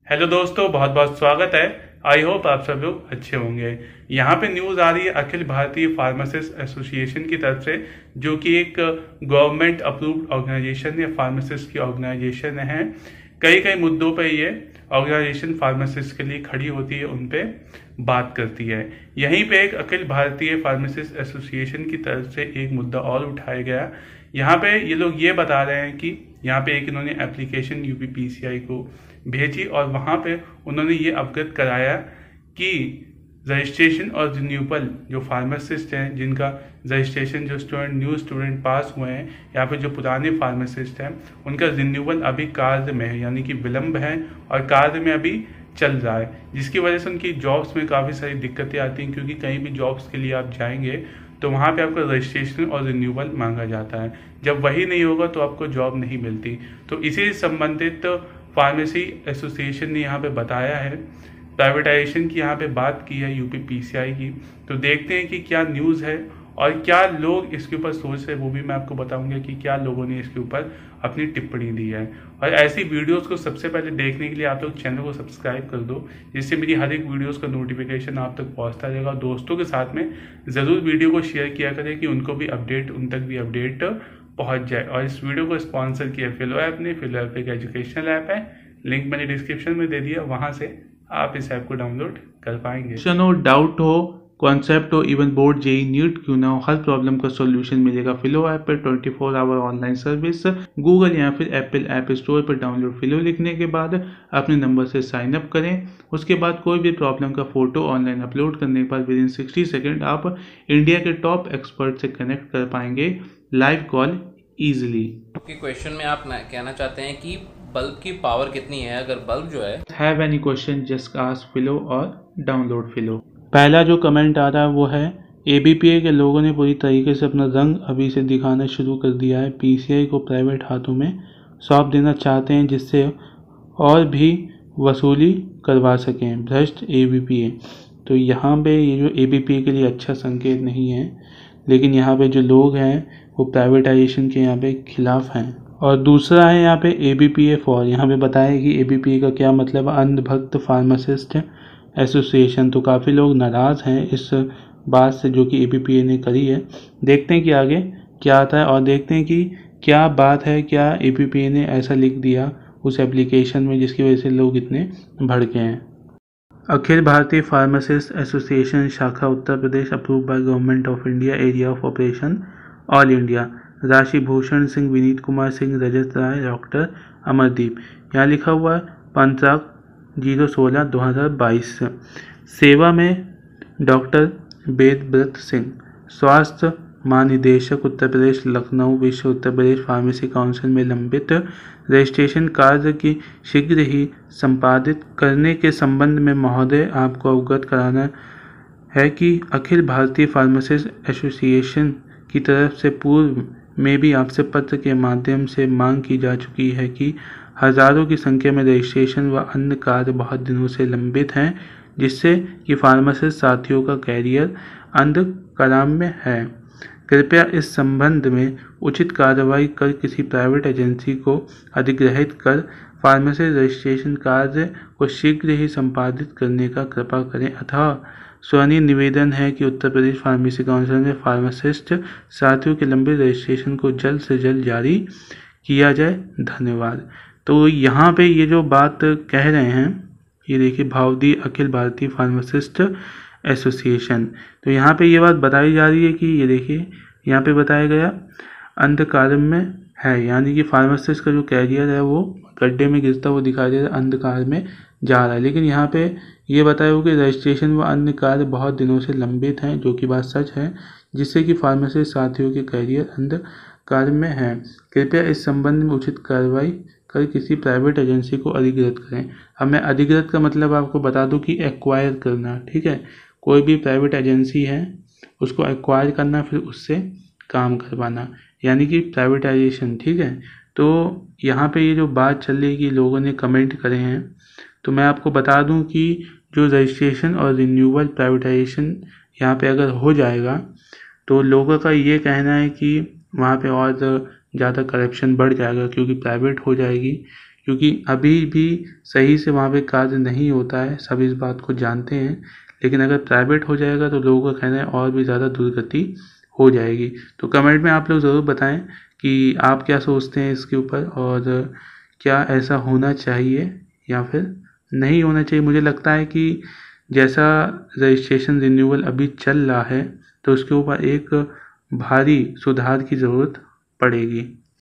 Hello दोस्तों, बहुत बहुत स्वागत है। आई होप आप सब लोग अच्छे होंगे। यहाँ पे न्यूज़ आ रही है अखिल भारतीय फार्मासिस्ट एसोसिएशन की तरफ से, जो कि एक गवर्नमेंट अप्रूव्ड ऑर्गेनाइजेशन या फार्मासिस्ट की ऑर्गेनाइजेशन है। कई कई मुद्दों पे ये ऑर्गेनाइजेशन फार्मासिस्ट के लिए खड़ी होती है, उन पे बात करती है। यहीं पे एक अखिल भारतीय फार्मासिस्ट एसोसिएशन की तरफ से एक मुद्दा और उठाया गया। यहाँ पे ये लोग ये बता रहे हैं कि यहाँ पे एक इन्होंने एप्लीकेशन यूपीपीसीआई को भेजी और वहाँ पे उन्होंने ये अवगत कराया कि रजिस्ट्रेशन और रिन्यूअल जो फार्मासिस्ट हैं, जिनका रजिस्ट्रेशन जो न्यू स्टूडेंट पास हुए हैं या फिर जो पुराने फार्मासिस्ट हैं, उनका रिन्यूअल अभी कार्य में है, यानी कि विलम्ब है और कार्य में अभी चल रहा है, जिसकी वजह से उनकी जॉब्स में काफ़ी सारी दिक्कतें आती हैं। क्योंकि कहीं भी जॉब्स के लिए आप जाएंगे तो वहाँ पे आपका रजिस्ट्रेशन और रिन्यूअल मांगा जाता है। जब वही नहीं होगा तो आपको जॉब नहीं मिलती। तो इसी से संबंधित फार्मेसी एसोसिएशन ने यहाँ पे बताया है, प्राइवेटाइजेशन की यहाँ पे बात की है यूपीपीसीआई की। तो देखते हैं कि क्या न्यूज़ है और क्या लोग इसके ऊपर सोच रहे हैं, वो भी मैं आपको बताऊंगा कि क्या लोगों ने इसके ऊपर अपनी टिप्पणी दी है। और ऐसी वीडियोस को सबसे पहले देखने के लिए आप लोग चैनल को सब्सक्राइब कर दो, जिससे मेरी हर एक वीडियोस का नोटिफिकेशन आप तक पहुंचता रहेगा। दोस्तों के साथ में ज़रूर वीडियो को शेयर किया करें कि उनको भी अपडेट, उन तक भी अपडेट पहुंच जाए। और इस वीडियो को स्पॉन्सर किया फिलो ऐप ने। फिलो ऐप एक एजुकेशनल ऐप है, लिंक मैंने डिस्क्रिप्शन में दे दिया, वहां से आप इस ऐप को डाउनलोड कर पाएंगे। क्वेश्चन हो, डाउट हो, कॉन्सेप्ट हो, इवन बोर्ड जेई नीट क्यों ना हो, हर प्रॉब्लम का सॉल्यूशन मिलेगा फिलो ऐप पर। 24 आवर ऑनलाइन सर्विस। गूगल या फिर एप्पल ऐप स्टोर पर डाउनलोड फिलो लिखने के बाद अपने नंबर से साइन अप करें। उसके बाद कोई भी प्रॉब्लम का फोटो ऑनलाइन अपलोड करने के बाद विद इन 60 सेकेंड आप इंडिया के टॉप एक्सपर्ट से कनेक्ट कर पाएंगे लाइव कॉल ईजिली। आपके क्वेश्चन में आप कहना चाहते हैं कि बल्ब की पावर कितनी है। अगर बल्ब जो है have any question just ask Filo और डाउनलोड फिलो। पहला जो कमेंट आ रहा है वो है, एबीपीए के लोगों ने पूरी तरीके से अपना रंग अभी से दिखाना शुरू कर दिया है। पीसीआई को प्राइवेट हाथों में सौंप देना चाहते हैं, जिससे और भी वसूली करवा सकें भ्रष्ट एबीपीए। तो यहाँ पे ये जो एबीपीए के लिए अच्छा संकेत नहीं है, लेकिन यहाँ पे जो लोग हैं वो प्राइवेटाइजेशन के यहाँ पे खिलाफ हैं। और दूसरा है यहाँ पे एबीपीए फॉर। यहाँ पे बताया कि एबीपीए का क्या मतलब, अंधभक्त फार्मासिस्ट एसोसिएशन। तो काफ़ी लोग नाराज़ हैं इस बात से जो कि एबीपीए ने करी है। देखते हैं कि आगे क्या आता है और देखते हैं कि क्या बात है, क्या एबीपीए ने ऐसा लिख दिया उस एप्लीकेशन में जिसकी वजह से लोग इतने भड़के हैं। अखिल भारतीय फार्मासिस्ट एसोसिएशन शाखा Uttar Pradesh approve by government of India, area of operation all India. Rashi Bhushan Singh, Vineet Kumar Singh, Rajat Rai, doctor Amardeep. यहाँ लिखा हुआ है 15/016/2022। सेवा में डॉक्टर वेदव्रत सिंह। स्वास्थ्य महानिदेशक उत्तर प्रदेश लखनऊ विश्व उत्तर प्रदेश फार्मेसी काउंसिल में लंबित रजिस्ट्रेशन कार्य की शीघ्र ही संपादित करने के संबंध में महोदय आपको अवगत कराना है कि अखिल भारतीय फार्मासिस्ट एसोसिएशन की तरफ से पूर्व में भी आपसे पत्र के माध्यम से मांग की जा चुकी है कि हजारों की संख्या में रजिस्ट्रेशन व अन्य कार्य बहुत दिनों से लंबित हैं, जिससे कि फार्मासिस्ट साथियों का कैरियर अंधकार में है। कृपया इस संबंध में उचित कार्रवाई कर किसी प्राइवेट एजेंसी को अधिग्रहित कर फार्मासिस्ट रजिस्ट्रेशन कार्य को शीघ्र ही संपादित करने का कृपा करें। अतः स्वनीय निवेदन है कि उत्तर प्रदेश फार्मेसी काउंसिल में फार्मासिस्ट साथियों के लंबे रजिस्ट्रेशन को जल्द से जल्द जारी किया जाए। धन्यवाद। तो यहाँ पे ये जो बात कह रहे हैं, ये देखिए, भावदी अखिल भारतीय फार्मासिस्ट एसोसिएशन। तो यहाँ पे ये बात बताई जा रही है कि ये देखिए, यहाँ पे बताया गया अंधकार में है, यानी कि फार्मासिस्ट का जो कैरियर है वो गड्ढे में गिरता हुआ दिखाई दे रहा है, अंधकार में जा रहा है। लेकिन यहाँ पे ये बताया हुआ कि रजिस्ट्रेशन व अन्य कार्य बहुत दिनों से लंबित हैं, जो कि बात सच है, जिससे कि फार्मासिस्ट साथियों के कैरियर अंधकार में है। कृपया इस संबंध में उचित कार्रवाई कर किसी प्राइवेट एजेंसी को अधिग्रहित करें। अब मैं अधिग्रहित का मतलब आपको बता दूं कि एक्वायर करना, ठीक है। कोई भी प्राइवेट एजेंसी है उसको एक्वायर करना, फिर उससे काम करवाना, यानी कि प्राइवेटाइजेशन, ठीक है। तो यहाँ पे ये जो बात चल रही है कि लोगों ने कमेंट करे हैं, तो मैं आपको बता दूं कि जो रजिस्ट्रेशन और रिन्यूअल प्राइवेटाइजेशन यहाँ पे अगर हो जाएगा तो लोगों का ये कहना है कि वहाँ पे और ज़्यादा करप्शन बढ़ जाएगा, क्योंकि प्राइवेट हो जाएगी। क्योंकि अभी भी सही से वहाँ पे कार्य नहीं होता है, सब इस बात को जानते हैं। लेकिन अगर प्राइवेट हो जाएगा तो लोगों का कहना है और भी ज़्यादा दुर्गति हो जाएगी। तो कमेंट में आप लोग ज़रूर बताएं कि आप क्या सोचते हैं इसके ऊपर, और क्या ऐसा होना चाहिए या फिर नहीं होना चाहिए। मुझे लगता है कि जैसा रजिस्ट्रेशन रिन्यूअल अभी चल रहा है तो उसके ऊपर एक भारी सुधार की ज़रूरत पड़ेगी।